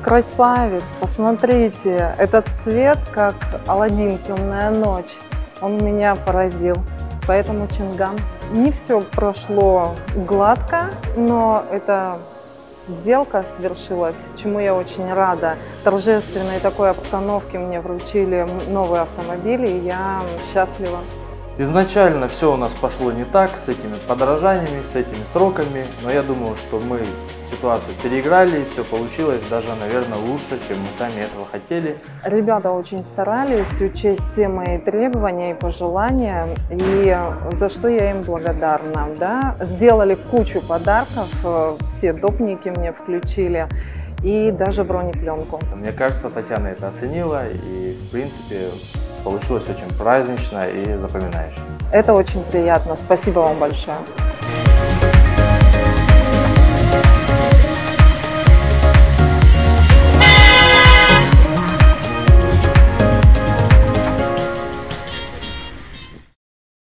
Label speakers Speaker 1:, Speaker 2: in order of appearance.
Speaker 1: красавец, посмотрите, этот цвет, как Аладдин, темная ночь, он меня поразил. Поэтому Чинган. Не все прошло гладко, но эта сделка свершилась, чему я очень рада. В торжественной такой обстановке мне вручили новый автомобиль, и я счастлива.
Speaker 2: Изначально все у нас пошло не так, с этими подорожаниями, с этими сроками, но я думаю, что мы ситуацию переиграли, и все получилось даже, наверное, лучше, чем мы сами этого хотели.
Speaker 1: Ребята очень старались учесть все мои требования и пожелания, и за что я им благодарна. Да? Сделали кучу подарков, все допники мне включили, и даже бронепленку.
Speaker 2: Мне кажется, Татьяна это оценила, и, в принципе, получилось очень празднично и запоминающе.
Speaker 1: Это очень приятно. Спасибо вам большое.